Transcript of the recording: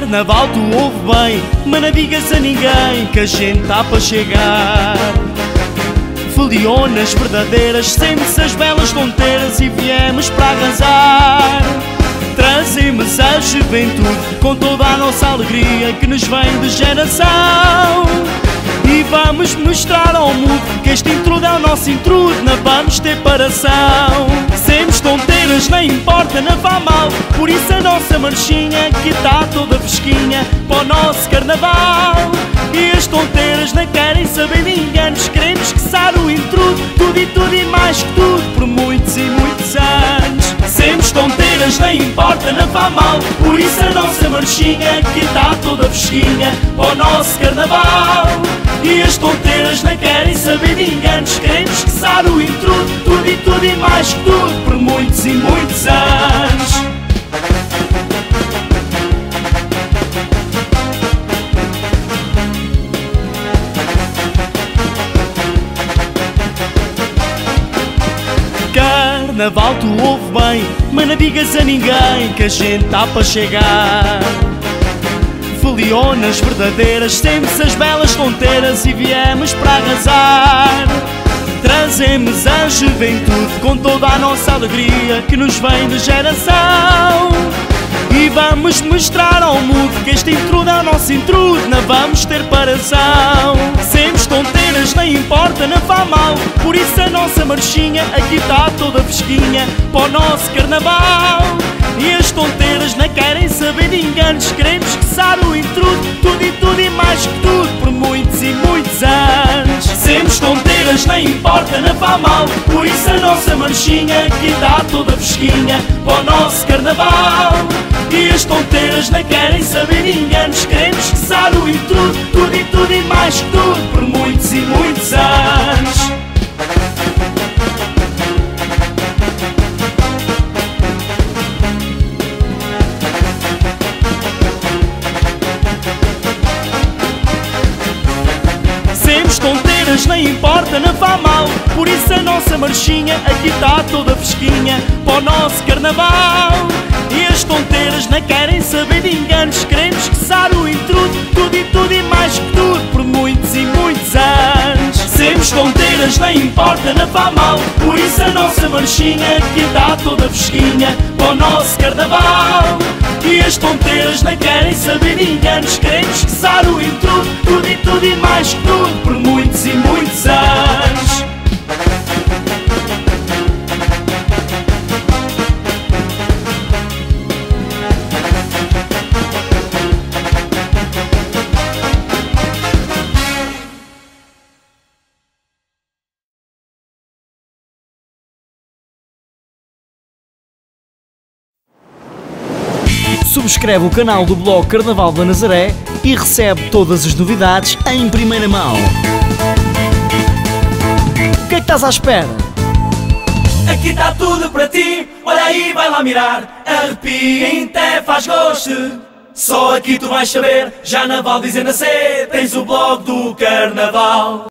Carnaval tu ouve bem, mas não digas a ninguém que a gente está para chegar. Folionas verdadeiras, sempre as belas tonteiras e viemos para arrasar. Trazemos a juventude com toda a nossa alegria que nos vem de geração. E vamos mostrar ao mundo que este intrude é o nosso intrude, não vamos ter paração. Semos tonteiras, nem importa, não vá mal, por isso a nossa marchinha que está toda fresquinha para o nosso carnaval. E as tonteiras não querem saber de enganos, queremos que saia o intrude, tudo e mais que tudo, por muitos e muitos anos. Semos tonteiras, nem importa, não vá mal, por isso a nossa marchinha que está toda fresquinha para o nosso carnaval. E as tonteiras não querem saber de enganos, queremos que saia o intrude, tudo e mais que tudo, por muitos e muitos anos. Carnaval tu ouve bem, mas não digas a ninguém que a gente está para chegar. Folionas verdadeiras, sempre as belas tonteiras e viemos para arrasar. Trazemos a juventude com toda a nossa alegria que nos vem de geração. E vamos mostrar ao mundo que este intrude é o nosso intrude, não vamos ter paração. Semos tonteiras, nem importa, não vá mal, por isso a nossa marchinha aqui está toda fresquinha para o nosso carnaval. E as tonteiras não querem saber de enganos, queremos que saia o intrude, tudo e mais que tudo, por muitos e muitos anos. Semos tonteiras, nem importa, não vá mal, por isso a nossa marchinha que está toda fresquinha para o nosso carnaval. E as tonteiras não querem saber de enganos, queremos que saia o intrude, tudo e mais que tudo, por muitos e muitos anos. Semos tonteiras, nem importa, não vá mal, por isso a nossa marchinha aqui está toda fresquinha para o nosso carnaval. E as tonteiras não querem saber de enganos, queremos que saia o intrude, tudo e mais que tudo, por muitos e muitos anos. Semos tonteiras, nem importa, não vá mal, por isso a nossa marchinha que está toda fresquinha para o nosso carnaval. E as tonteiras não querem saber de enganos, queremos que saia o intrude, tudo e mais que tudo, por muitos e muitos anos. Subscreve o canal do blog Carnaval da Nazaré e recebe todas as novidades em primeira mão. O que é que estás à espera? Aqui está tudo para ti, olha aí, vai lá mirar, arrepia, até faz gosto. Só aqui tu vais saber, já na Val dizendo a ser, tens o blog do Carnaval.